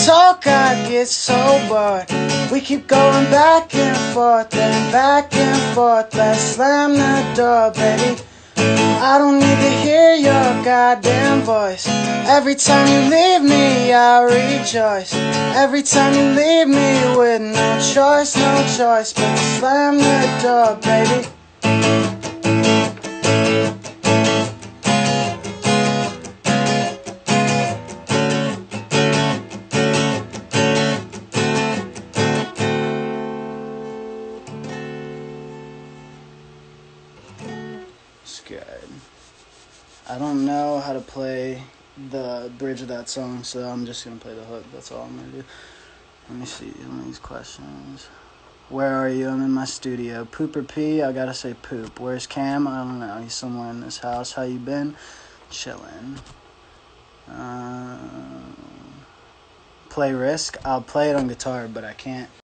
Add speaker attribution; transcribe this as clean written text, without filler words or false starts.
Speaker 1: talk, I get so bored. We keep going back and forth and back and forth. Let's slam the door, baby. I don't need to hear your goddamn voice. Every time you leave me, I rejoice. Every time you leave me with no choice but to slam the door, baby. It's good. I don't know how to play the bridge of that song, so I'm just going to play the hook. That's all I'm going to do. Let me see. One of these questions. Where are you? I'm in my studio. Poop or pee? I got to say poop. Where's Cam? I don't know. He's somewhere in this house. How you been? Chilling. Play Risk? I'll play it on guitar, but I can't